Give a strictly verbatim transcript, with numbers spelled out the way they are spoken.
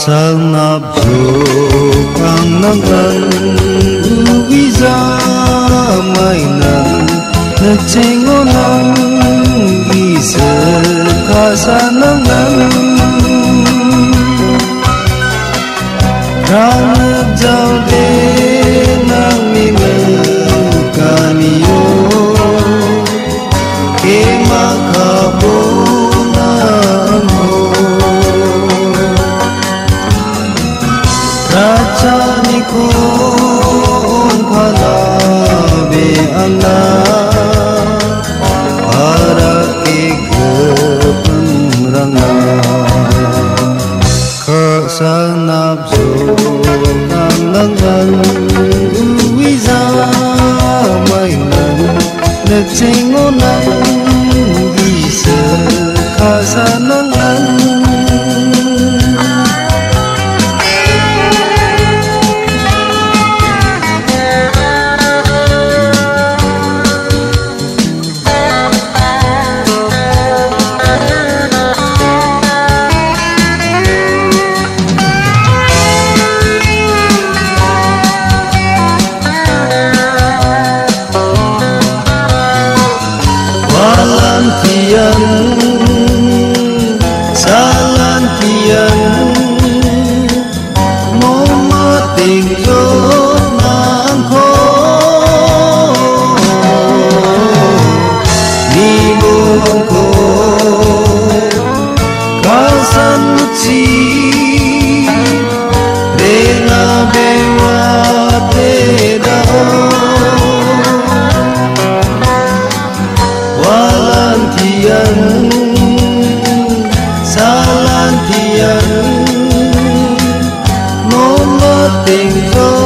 sang nạp dù càng nắng nắng uy ra mai nắng nợ chênh ngô nắng y giờ khá xa nắng nắng rang nợ giao đê nắng mi nợ ca ni yo ke ma ka bo nang ho raja ni kon khala be anga para ke gapang ranga kha sa nap zo nang nang nang uwi za mai nang nợ chênh ngô nắng y giờ khá xa nắng nắng Salantian, salantian, moma tình chốt nàng khô, ni buông khô, ca san chi, để na bewa để đau. Salantian, salantian, moma tình khô.